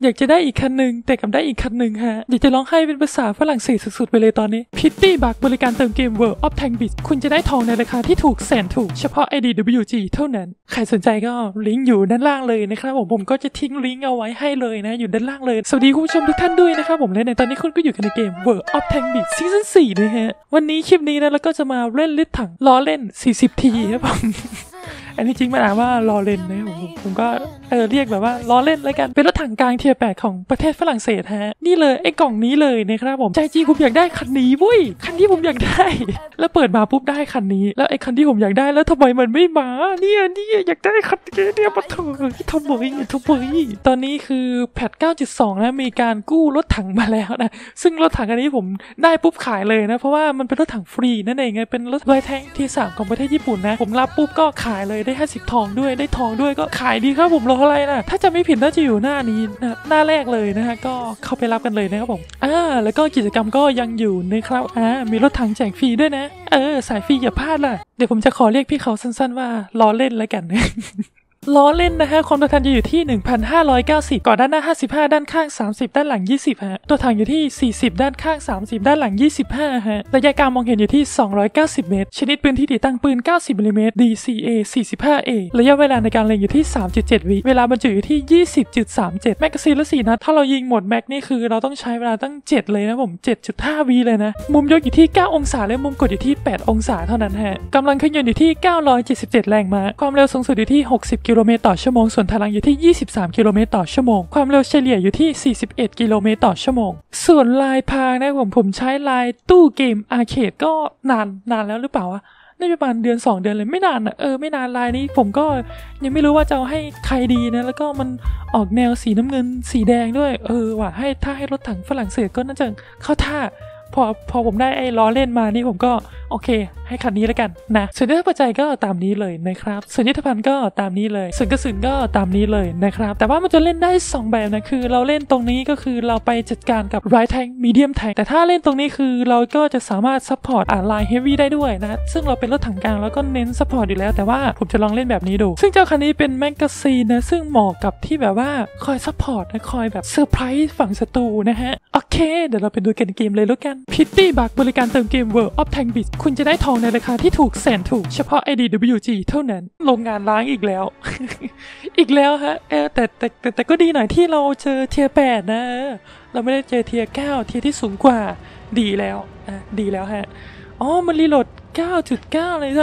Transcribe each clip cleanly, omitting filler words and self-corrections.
อยากจะได้อีกคันหนึ่งแต่กับได้อีกคันหนึ่งฮะอยากจะร้องไห้เป็นภาษาฝรั่งเศสสุดๆไปเลยตอนนี้พิตตี้บักบริการเติมเกม World of Tanks Bits คุณจะได้ทองในราคาที่ถูกแสนถูกเฉพาะ IDWG เท่านั้นใครสนใจก็ลิงก์อยู่ด้านล่างเลยนะครับผมก็จะทิ้งลิงก์เอาไว้ให้เลยนะอยู่ด้านล่างเลยสวัสดีคุณผู้ชมทุกท่านด้วยนะครับผมและในตอนนี้คุณก็อยู่กันในเกม World of Tanks Bits ซีซั่น 4นะฮะวันนี้คลิปนี้นะแล้วก็จะมาเล่นลิตถังล้อเล่น40 ทีครับผมอันนี้จริงมันอ่านว่าล้อเล่นนะผมก็เรียกแบบว่าล้อเล่นแล้วกันเป็นรถถังกลางเทียร์8ของประเทศฝรั่งเศสฮะนี่เลยไอ้กล่องนี้เลยนะครับผมใจจริงผมอยากได้คันนี้เว้ยคันที่ผมอยากได้แล้วเปิดมาปุ๊บได้คันนี้แล้วไอ้คันที่ผมอยากได้แล้วทำไมมันไม่มาเนี่ยอยากได้คันนี้เนี่ยมาเถอะทำไมตอนนี้คือแพท 9.2 นะมีการกู้รถถังมาแล้วนะซึ่งรถถังอันนี้ผมได้ปุ๊บขายเลยนะเพราะว่ามันเป็นรถถังฟรีนั่นเองไงเป็นรถไวแทงที่3ของประเทศญี่ปุ่นนะผมรับปุ๊บก็ขายเลยได้50ทองด้วยได้ทองด้วยก็ขายดีครับผมรออะไรนะถ้าจะไม่ผิดน่าจะอยู่หน้านี้นะหน้าแรกเลยนะฮะก็เข้าไปรับกันเลยนะครับผมแล้วก็กิจกรรมก็ยังอยู่นะครับมีรถถังแจกฟรีด้วยนะสายฟรีอย่าพลาดล่ะเดี๋ยวผมจะขอเรียกพี่เขาสั้นๆว่าล้อเล่นแล้วกัน ล้อเล่นนะฮะความตัวถังจะอยู่ที่ 1,590 ก่อนด้านหน้า55ด้านข้าง30ด้านหลัง20ฮะตัวถังอยู่ที่40ด้านข้าง30ด้านหลัง25ฮะระยะการมองเห็นอยู่ที่290เมตรชนิดปืนที่ติดตั้งปืน90มิลลิเมตร DCA 45A ระยะเวลาในการเล็งอยู่ที่ 3.7 วิเวลาบรรจุอยู่ที่ 20.37 แมกกาซีนละ4นัดถ้าเรายิงหมดแม็กนี่คือเราต้องใช้เวลาตั้ง7เลยนะผม 7.5 วิเลยนะมุมยกอยู่ที่9องศาและมุมกดอยู่ที่8องศาเท่านั้นฮะกำลังเครื่องยนต์อยู่ที่977แรงม้าความเร็วสูงสุดอยู่ที่60กิโลเมตรต่อชั่วโมงส่วนพลังอยู่ที่23กิโลเมตรต่อชั่วโมงความเร็วเฉลี่ยอยู่ที่41กิโลเมตรต่อชั่วโมงส่วนลายพรางนะผมใช้ลายตู้เกมอาร์เคดก็นานแล้วหรือเปล่าวะน่าจะประมาณเดือน2เดือนเลยไม่นานนะไม่นานลายนี้ผมก็ยังไม่รู้ว่าจะเอาให้ใครดีนะแล้วก็มันออกแนวสีน้ำเงินสีแดงด้วยว่ะถ้าให้รถถังฝรั่งเศสก็น่าจะเข้าท่าพอผมได้ไอ้ล้อเล่นมานี่ผมก็โอเคให้คันนี้แล้วกันนะส่วนยุทธปัจจัยก็ตามนี้เลยนะครับส่วนยุทธภัณฑ์ก็ตามนี้เลยส่วนกระสุนก็ตามนี้เลยนะครับแต่ว่ามันจะเล่นได้2แบบนะคือเราเล่นตรงนี้ก็คือเราไปจัดการกับ Right Tank Medium Tank แต่ถ้าเล่นตรงนี้คือเราก็จะสามารถซัพพอร์ตLine Heavy ได้ด้วยนะซึ่งเราเป็นรถถังกลางแล้วก็เน้นซัพพอร์ตอยู่แล้วแต่ว่าผมจะลองเล่นแบบนี้ดูซึ่งเจ้าคันนี้เป็นแมกกาซีนนะซึ่งเหมาะกับที่แบบว่าคอยซัพพอร์ตนะคอยแบบเซอร์ไพรส์ฝั่งศัตรูนะฮะโอเคเดี๋ยวเราไปดูกันเกมเลยแล้วกันพิตตี้บักบริการเติมเกม World of Tanks Bits คุณจะได้ทองในราคาที่ถูกแสนถูกเฉพาะ IDWG เท่านั้นโรงงานล้างอีกแล้ว อีกแล้วฮะแต่ก็ดีหน่อยที่เราเจอเทียร์8นะเราไม่ได้เจอเทียร์9เทียร์ที่สูงกว่าดีแล้วดีแล้วฮะมันรีโหลด 9.9 เลยนะ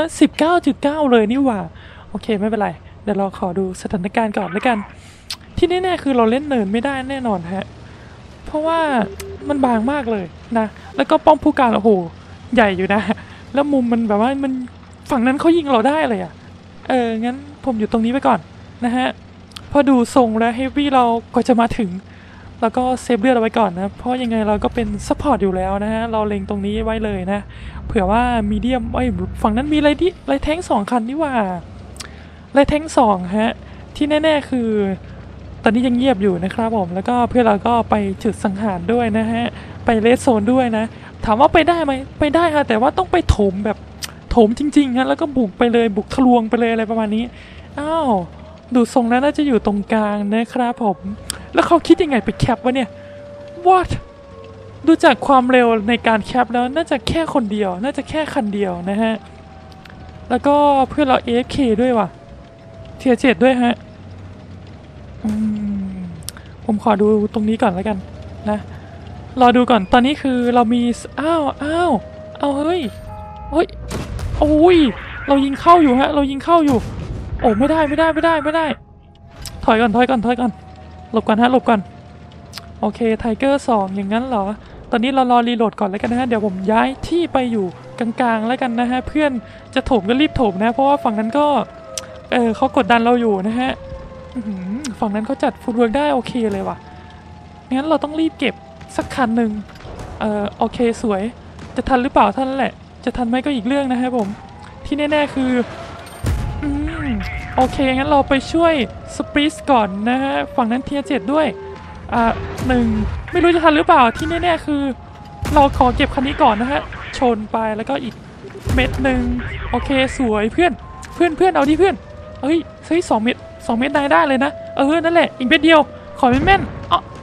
19.9 เลยนี่หว่าโอเคไม่เป็นไรเดี๋ยวเราขอดูสถานการณ์ก่อนแล้วกันที่แน่ๆคือเราเล่นเนินไม่ได้แน่นอนฮะเพราะว่ามันบางมากเลยนะแล้วก็ป้อมผู้การโอ้โหใหญ่อยู่นะแล้วมุมมันแบบว่ามันฝั่งนั้นเขายิงเราได้เลยงั้นผมอยู่ตรงนี้ไปก่อนนะฮะพอดูทรงแล้วเฮฟวี่เราก็จะมาถึงแล้วก็เซฟเลือดเอาไว้ก่อนนะเพราะยังไงเราก็เป็นซัพพอร์ตอยู่แล้วนะฮะเราเล็งตรงนี้ไว้เลยนะเผื่อว่ามีเดียมฝั่งนั้นมีอะไรแท้ง2คันนี่ว่าอะไรแท้ง2ฮะที่แน่ๆคือตอนนี้ยังเงียบอยู่นะครับผมแล้วก็เพื่อนเราก็ไปจุดสังหารด้วยนะฮะไปเลสโซนด้วยนะถามว่าไปได้ไหมไปได้ค่ะแต่ว่าต้องไปถมแบบถมจริงๆฮะแล้วก็บุกไปเลยบุกทะลวงไปเลยอะไรประมาณนี้ดูทรงแล้วน่าจะอยู่ตรงกลางนะครับผมแล้วเขาคิดยังไงไปแคปวะเนี่ย what ดูจากความเร็วในการแคปแล้วน่าจะแค่คนเดียวน่าจะแค่คันเดียวนะฮะแล้วก็เพื่อนเรา AFK ด้วยว่ะเทียร์7ด้วยฮะผมขอดูตรงนี้ก่อนแล้วกันนะรอดูก่อนตอนนี้คือเรามีเฮ้ยโอ้ยเรายิงเข้าอยู่ฮะเรายิงเข้าอยู่โอ้ไม่ได้ถอยก่อนหลบก่อนโอเคไทเกอร์2อย่างนั้นเหรอตอนนี้เรารอรีโหลดก่อนแล้วกันนะฮะเดี๋ยวผมย้ายที่ไปอยู่กลางๆแล้วกันนะฮะเพื่อนจะถมก็รีบถมนะเพราะว่าฝั่งนั้นก็เขากดดันเราอยู่นะฮะฝั่งนั้นเขาจัดฟุตเวิร์กได้โอเคเลยว่ะงั้นเราต้องรีบเก็บสักคันหนึ่งโอเคสวยจะทันหรือเปล่าท่านแหละจะทันไหมก็อีกเรื่องนะครับผมที่แน่ๆคือโอเคงั้นเราไปช่วยสปริสก่อนนะฮะฝั่งนั้นเทียร์7ด้วย1ไม่รู้จะทันหรือเปล่าที่แน่ๆคือเราขอเก็บคันนี้ก่อนนะฮะชนไปแล้วก็อีกเม็ดหนึ่งโอเคสวยเพื่อนเอาดิเพื่อน2 เม็ดได้เลยนะนั่นแหละอีกเม็ดเดียวขอแม่น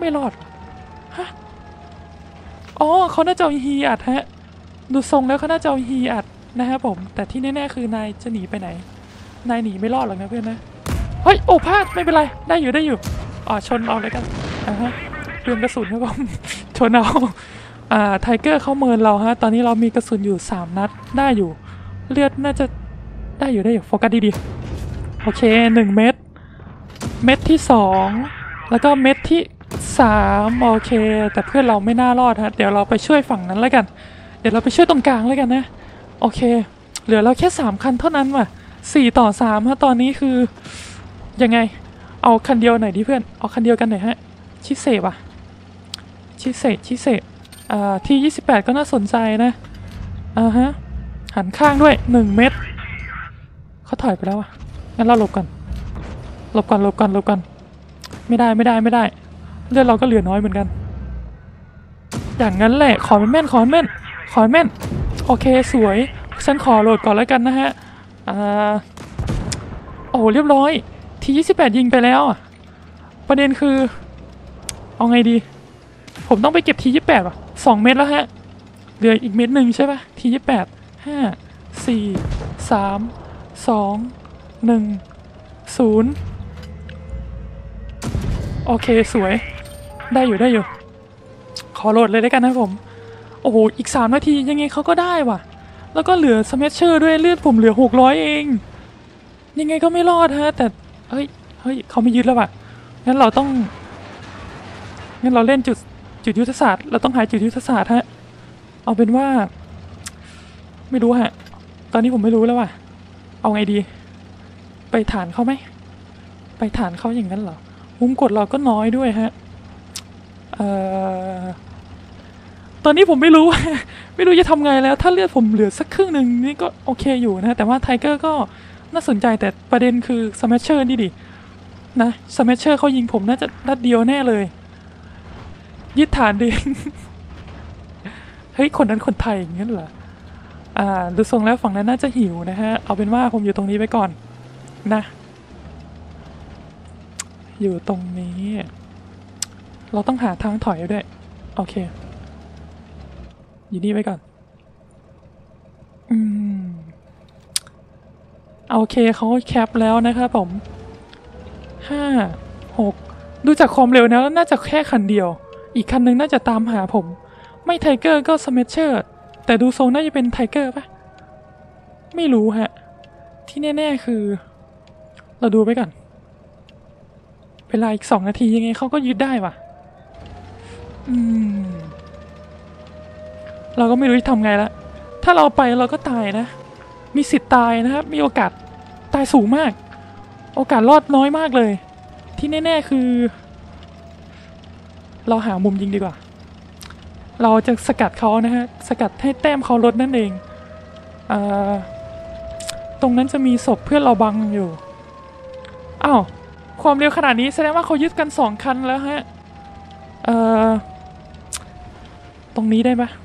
ไม่รอดฮะอ๋อเขาน่าจะเอาฮีอัดฮะดูทรงแล้วเขาน่าจะเอาฮีอัดนะครับผมแต่ที่แน่ๆคือนายจะหนีไปไหนนายหนีไม่รอดหรอกนะเพื่อนนะเฮ้ยโอ้พลาดไม่เป็นไรได้อยู่อ๋อชนเอาเลยกันฮะเปลืองกระสุนครับผมชนเอาไทเกอร์เขาเมินเราฮะตอนนี้เรามีกระสุนอยู่3 นัดได้อยู่เลือดน่าจะได้อยู่โฟกัสดีๆโอเค1 เม็ดที่2แล้วก็เม็ดที่3โอเคแต่เพื่อนเราไม่น่ารอดฮะเดี๋ยวเราไปช่วยฝั่งนั้นแล้วกันเดี๋ยวเราไปช่วยตรงกลางแล้วกันนะโอเคเหลือเราแค่3 คันเท่านั้นว่ะ4 ต่อ 3ฮะตอนนี้คือยังไงเอาคันเดียวหน่อยดิเพื่อนเอาคันเดียวกันหน่อยฮะชิเซบะชิเซที่28ก็น่าสนใจนะฮะหันข้างด้วย1 เม็ดเขาถอยไปแล้วอ่ะงั้นเราหลบก่อนไม่ได้เลือดเราก็เหลือน้อยเหมือนกันอย่างนั้นแหละขอแม่นโอเคสวยฉันขอโหลดก่อนแล้วกันนะฮะโอ้เรียบร้อยที28ยิงไปแล้วอ่ะประเด็นคือเอาไงดีผมต้องไปเก็บที28ป่ะ2 เม็ดแล้วฮะเหลืออีกเม็ดหนึ่งใช่ป่ะที28 5 4 3 2 1 0โอเคสวยได้อยู่ขอโหลดเลยได้กันนะผมโอ้โหอีก3 นาทียังไงเขาก็ได้ว่ะแล้วก็เหลือสแมชเชอร์ด้วยเลือดผมเหลือ600เองยังไงก็ไม่รอดฮะแต่เฮ้ยเขาไม่ยึดแล้วว่ะงั้นเราเล่นจุดยุทธศาสตร์เราต้องหาจุดยุทธศาสตร์ฮะเอาเป็นว่าไม่รู้ฮะตอนนี้ผมไม่รู้แล้วว่ะเอาไงดีไปฐานเขาไหมไปฐานเขาอย่างนั้นเหรอมุมกดเราก็น้อยด้วยฮะตอนนี้ผมไม่รู้ จะทำไงแล้วถ้าเลือดผมเหลือสักครึ่งหนึ่งนี่ก็โอเคอยู่นะแต่ว่าไทเกอร์ก็น่าสนใจแต่ประเด็นคือสแมชเชอร์นี่ดินะสแมชเชอร์เขายิงผมน่าจะนัดเดียวแน่เลยยึดฐานดิ เฮ้ยคนนั้นคนไทยอย่างนั้นเหรอดูทรงแล้วฝั่งนั้นน่าจะหิวนะฮะเอาเป็นว่าผมอยู่ตรงนี้ไปก่อนนะอยู่ตรงนี้เราต้องหาทางถอยด้วยโอเคอยู่นี่ไปก่อนโอเคเขาแคปแล้วนะครับผม5 6ดูจากความเร็วแล้วน่าจะแค่คันเดียวอีกคันนึงน่าจะตามหาผมไม่ไทเกอร์ก็สแมชเชอร์แต่ดูทรงน่าจะเป็นไทเกอร์ปะไม่รู้ฮะที่แน่ๆคือเราดูไปก่อนเวลาอีก2 นาทียังไงเขาก็ยึดได้ว่ะเราก็ไม่รู้จะทำไงละถ้าเราไปเราก็ตายนะมีสิทธิ์ตายนะครับมีโอกาสตายสูงมากโอกาสรอดน้อยมากเลยที่แน่ๆคือเราหามุมยิงดีกว่าเราจะสกัดเขานะฮะสกัดให้แต้มเขาลดนั่นเองตรงนั้นจะมีศพเพื่อนเราบังอยู่อ้าวความเร็วขนาดนี้แสดงว่าเขายึดกัน2 คันแล้วฮะตรงนี้ได้ปะ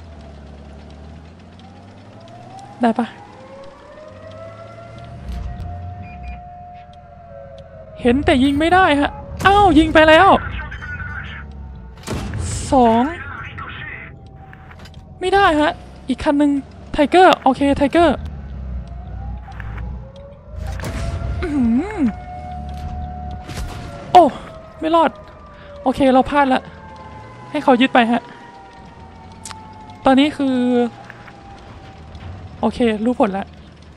เห็นแต่ยิงไม่ได้ฮะอ้าวยิงไปแล้ว2ไม่ได้ฮะอีกคันหนึ่งไทเกอร์โอเคไทเกอร์โอ้ไม่รอดโอเคเราพลาดละให้เขายึดไปฮะตอนนี้คือโอเครู้ผลแล้ว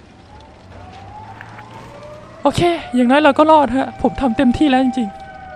โอเคอย่างน้อยเราก็รอดฮะผมทำเต็มที่แล้วจริง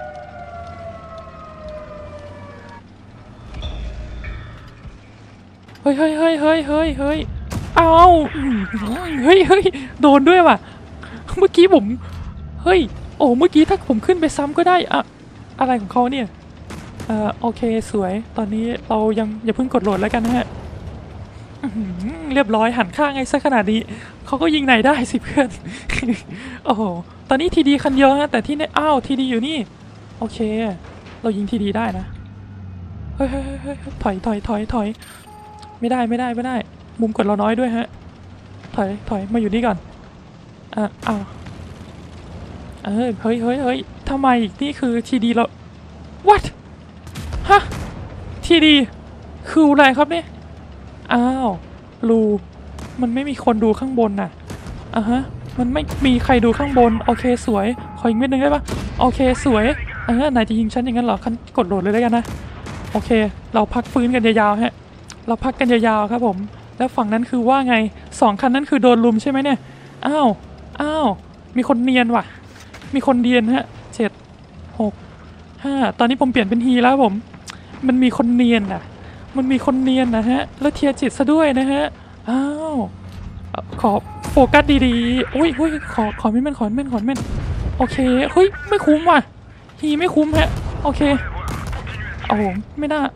ๆเฮ้ยเอาเฮ้ยโดนด้วยว่ะเมื่อกี้ผมเฮ้ยโอ้เมื่อกี้ถ้าผมขึ้นไปซ้ำก็ได้อะอะไรของเขาเนี่ยโอเคสวยตอนนี้เรายังอย่าเพิ่งกดโหลดแล้วกันนะฮะเรียบร้อยหันข้างไงซะขนาดนี้เขาก็ยิงไหนได้สิเพื่อน โอ้โหตอนนี้ทีดีคันเดียวฮะแต่ที่เนี่ยอ้าวทีดีอยู่นี่โอเคเรายิงทีดีได้นะเฮ้ยถอยไม่ได้มุมกดเราน้อยด้วยฮะถอยมาอยู่นี่ก่อนอ้าวเฮ้ยทำไมนี่คือทีดีเรา what ฮะทีดีคืออะไรครับเนี่ยอ้าวรูมันไม่มีคนดูข้างบนน่ะฮะมันไม่มีใครดูข้างบนโอเคสวยขออีกเม็ดนึงได้ปะโอเคสวยนายจะยิงฉันอย่างนั้นเหรอคันกดโหลดเลยแล้วกันนะโอเคเราพักฟื้นกันยาวๆฮะเราพักกันยาวๆครับผมแล้วฝั่งนั้นคือว่าไง2 คันนั้นคือโดนลุมใช่ไหมเนี่ยอ้าวมีคนเนียนว่ะมีคนเนียนฮะ7 6 5ตอนนี้ผมเปลี่ยนเป็นฮีแล้วผมมันมีคนเนียนนะฮะแล้วเทียร์7ซะด้วยนะฮะอ้าวขอโฟกัสดีๆอุ้ยขอไม่แม่นโอเคเฮ้ยไม่คุ้มว่ะฮีไม่คุ้มฮะโอเคโอ้โหไม่ได้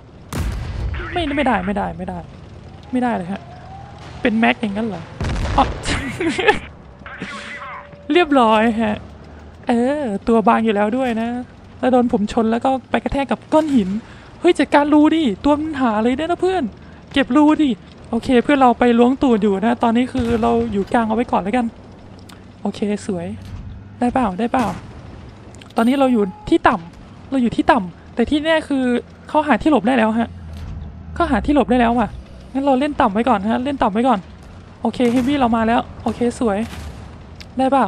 เลยฮะเป็นแม็กอย่างนั้นเหรออ๋อ เรียบร้อยฮะตัวบางอยู่แล้วด้วยนะแล้วโดนผมชนแล้วก็ไปกระแทกกับก้อนหินเฮ้ยจัดการรูดิตัวมันหาเลยได้นะเพื่อนเก็บรูดิโอเคเพื่อนเราไปล้วงตูดอยู่นะตอนนี้คือเราอยู่กลางเอาไว้ก่อนแล้วกันโอเคสวยได้เปล่าตอนนี้เราอยู่ที่ต่ำแต่ที่แน่คือเขาหาที่หลบได้แล้วฮะว่ะงั้นเราเล่นต่ำไว้ก่อนฮะโอเคเฮฟวี่เรามาแล้วโอเคสวยได้เปล่า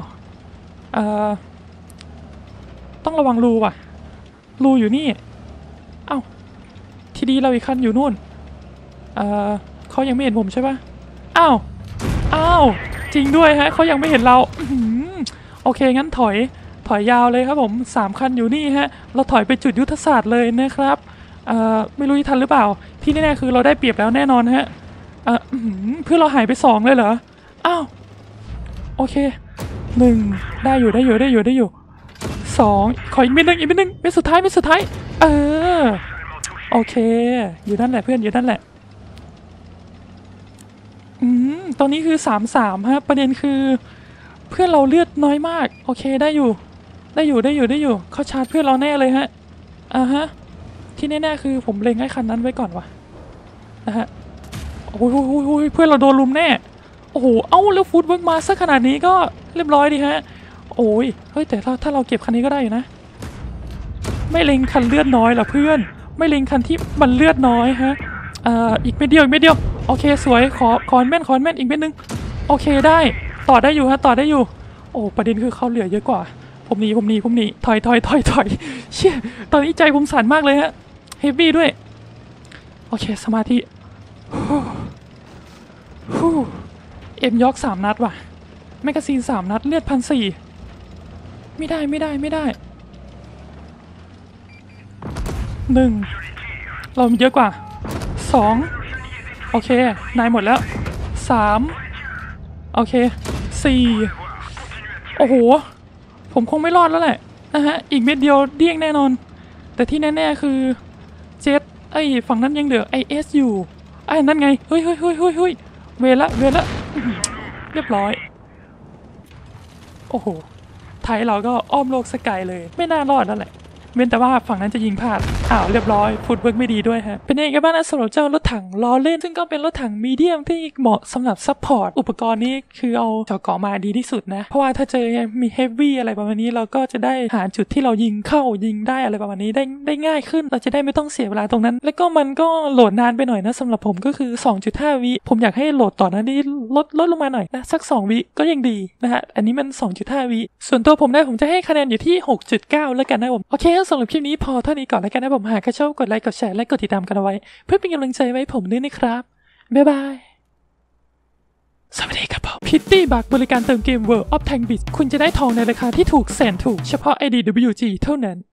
ต้องระวังรูว่ะรูอยู่นี่เอ้าทีดีเราอีกคันอยู่นู่นเขายังไม่เห็นผมใช่ปะอ้าวจริงด้วยฮะเขายังไม่เห็นเราโอเคงั้นถอยยาวเลยครับผม3 คันอยู่นี่ฮะเราถอยไปจุดยุทธศาสตร์เลยนะครับไม่รู้จะทันหรือเปล่าที่แน่ๆคือเราได้เปรียบแล้วแน่นอนฮะเพื่อเราหายไป2เลยเหรออ้าวโอเค1ได้อยู่2ขออีกเม็ดนึงเม็ดสุดท้ายโอเคอยู่นั่นแหละเพื่อนอยู่นั่นแหละตอนนี้คือ3-3ฮะประเด็นคือเพื่อนเราเลือดน้อยมากโอเคได้อยู่เขาชาร์จเพื่อนเราแน่เลยฮะที่แน่ๆคือผมเล็งให้คันนั้นไว้ก่อนวะนะฮะโอ้ยเพื่อนเราโดนลุมแน่โอ้โหแล้วฟูดเวิร์กมาสักขนาดนี้ก็เรียบร้อยดีฮะโอ้ยเฮ้ยแต่ถ้าเราเก็บคันนี้ก็ได้อยู่นะไม่เล็งคันเลือดน้อยหรอเพื่อนไม่เล็งคันที่มันเลือดน้อยฮะอีกเม็ดเดียวโอเคสวยขอแม่นอีกเม็ดนึงโอเคได้ต่อได้อยู่ฮะโอ้ประเด็นคือเขาเหลือเยอะกว่าผมหนีถอยเชี่ยตอนนี้ใจผมสั่นมากเลยฮะเฮฟวี่ด้วยโอเคสมาธิเอ็มยอก3 นัดว่ะแมกกาซีน3 นัดเลือด1,400ไม่ได้1เรามีเยอะกว่า2โอเคนายหมดแล้ว3โอเค4โอ้โหผมคงไม่รอดแล้วแหละนะฮะอีกเม็ดเดียวเดี้ยงแน่นอนแต่ที่แน่ๆคือเจ็ตฝั่งนั้นยังเหลือISอยู่นั่นไงเฮ้ยเวละเรียบร้อยโอ้โหไทยเราก็อ้อมโลกสกายเลยไม่น่ารอดนั่นแหละเว้นแต่ว่าฝั่งนั้นจะยิงพลาดเรียบร้อยฟุตเวิร์กไม่ดีด้วยฮะเป็นยังไงบ้างนะสำหรับเจ้ารถถังล้อเล่นซึ่งก็เป็นรถถังมีเดียมที่เหมาะสำหรับซัพพอร์ตอุปกรณ์นี้คือเอาเจาะเกาะมาดีที่สุดนะเพราะว่าถ้าเจอมีเฮฟวี่อะไรประมาณนี้เราก็จะได้หาจุดที่เรายิงได้อะไรประมาณนี้ได้ง่ายขึ้นเราจะได้ไม่ต้องเสียเวลาตรงนั้นแล้วก็มันก็โหลดนานไปหน่อยนะสำหรับผมก็คือ 2.5 วิผมอยากให้โหลดต่อนะนี่ลดลงมาหน่อยนะสัก2 วิก็ยังดีนะฮะอันนี้มัน 2.5 วิส่วนตัวผมจะให้คะแนนอยู่ที่ 6.9 แล้วกันนะผมโอเคสำหรับคลิปนี้พอเท่านี้ก่อนแล้วกันนะผมหากใครชอบกดไลค์กดแชร์และกดติดตามกันเอาไว้เพื่อเป็นกำลังใจไว้ผมด้วยนะครับบ๊ายบายสวัสดีครับผมพิตตี้บักบริการเติมเกม World of Tank Beats คุณจะได้ทองในราคาที่ถูกแสนถูกเฉพาะ IDWG เท่านั้น